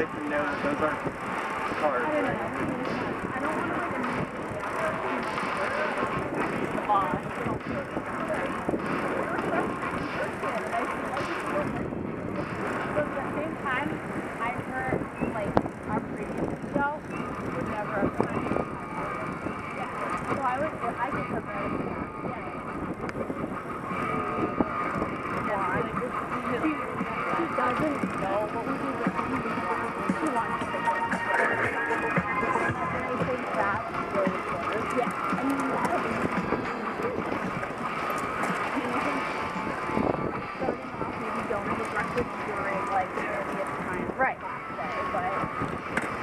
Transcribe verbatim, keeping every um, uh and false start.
get to know that those aren't cars. I don't know. I don't want to like immediately after the boss. But at the same time, I heard like our previous show would never have done it. Yeah. So I would, I could have read it. Yeah. Why? She, she doesn't know what we do. She wants to. And I think that's really good. Yeah. I mean, that'll be starting off, maybe going to breakfast during like the earliest time. Right. Day, but